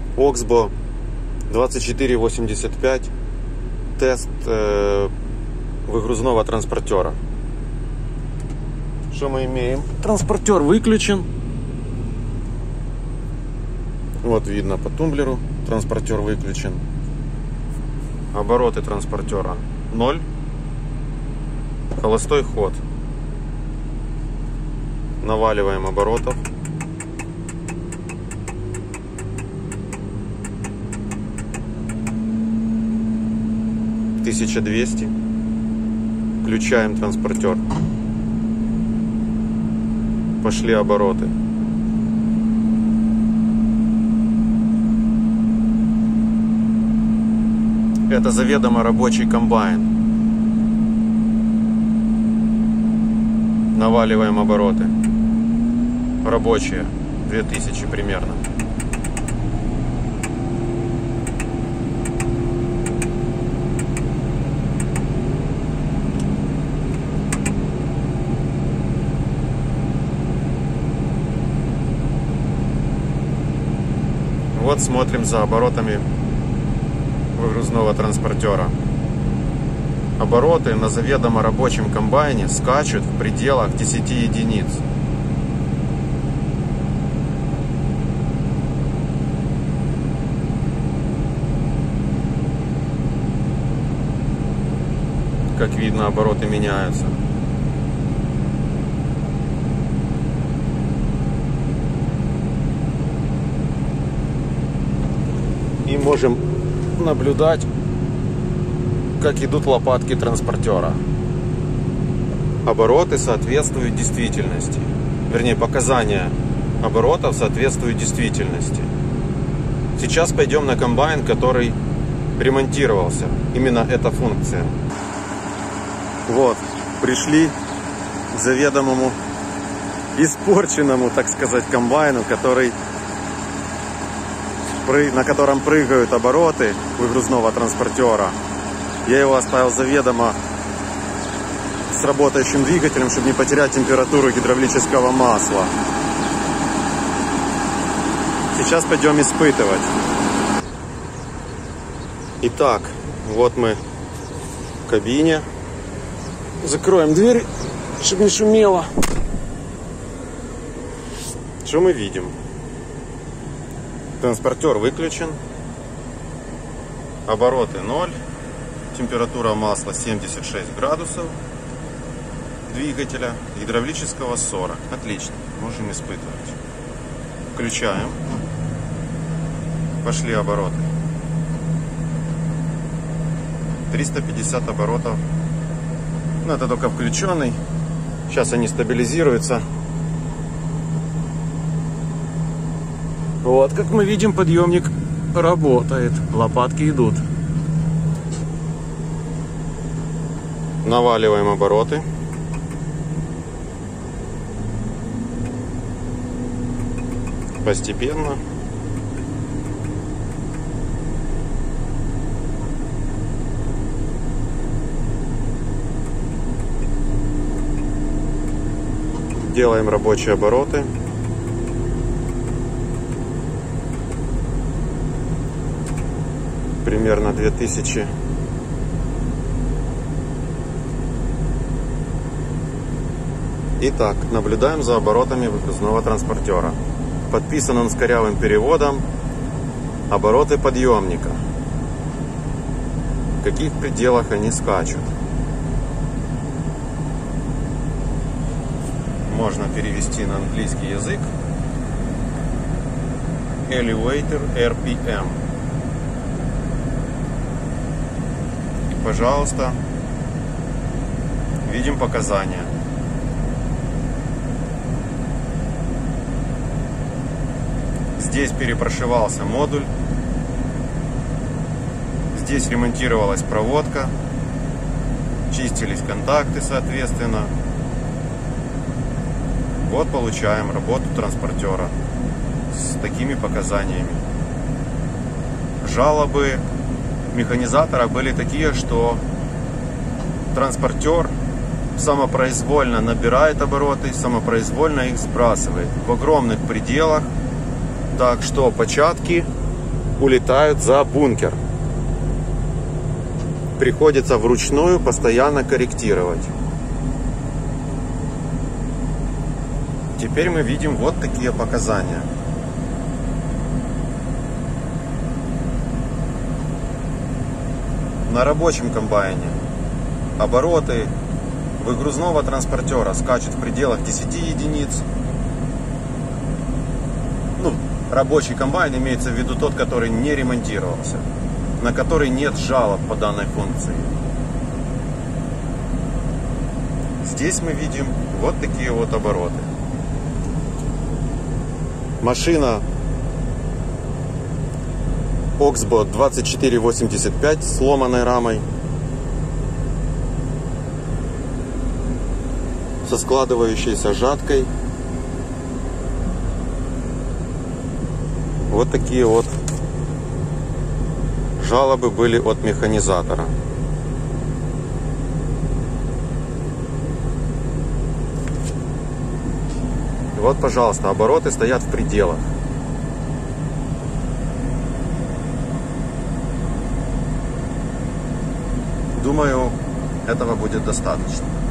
Oxbow 2485. Тест выгрузного транспортера. Что мы имеем? Транспортер выключен. Вот видно по тумблеру. Транспортер выключен. Обороты транспортера 0. Холостой ход. Наваливаем оборотов. — 1200. Включаем транспортер. Пошли обороты. Это заведомо рабочий комбайн. Наваливаем обороты. Рабочие. 2000 примерно. Вот смотрим за оборотами выгрузного транспортера. Обороты на заведомо рабочем комбайне скачут в пределах 10 единиц. Как видно, обороты меняются. И можем наблюдать, как идут лопатки транспортера. Обороты соответствуют действительности. Вернее, показания оборотов соответствуют действительности. Сейчас пойдем на комбайн, который ремонтировался. Именно эта функция. Вот, пришли к заведомому испорченному, так сказать, комбайну, на котором прыгают обороты выгрузного транспортера. Я его оставил заведомо с работающим двигателем, чтобы не потерять температуру гидравлического масла. Сейчас пойдем испытывать. Итак, вот мы в кабине. Закроем дверь, чтобы не шумело. Что мы видим? Транспортер выключен. Обороты 0. Температура масла 76 градусов. Двигателя гидравлического 40. Отлично. Можем испытывать. Включаем. Пошли обороты. 350 оборотов. Но это только включенный. Сейчас они стабилизируются. Вот, как мы видим, подъемник работает. Лопатки идут. Наваливаем обороты. Постепенно. Делаем рабочие обороты. Примерно 2000. Итак, наблюдаем за оборотами выгрузного транспортера. Подписан он с корявым переводом. Обороты подъемника. В каких пределах они скачут? Можно перевести на английский язык. Elevator RPM. Пожалуйста, видим показания. Здесь перепрошивался модуль. Здесь ремонтировалась проводка. Чистились контакты, соответственно. Вот получаем работу транспортера с такими показаниями. Жалобы механизатора были такие, что транспортер самопроизвольно набирает обороты, самопроизвольно их сбрасывает в огромных пределах, так что початки улетают за бункер. Приходится вручную постоянно корректировать. Теперь мы видим вот такие показания. На рабочем комбайне обороты выгрузного транспортера скачут в пределах 10 единиц. Ну, рабочий комбайн имеется в виду тот, который не ремонтировался, на который нет жалоб по данной функции. Здесь мы видим вот такие вот обороты. Машина Oxbow 2485 с сломанной рамой, со складывающейся жаткой. Вот такие вот жалобы были от механизатора. И вот, пожалуйста, обороты стоят в пределах. Думаю, этого будет достаточно.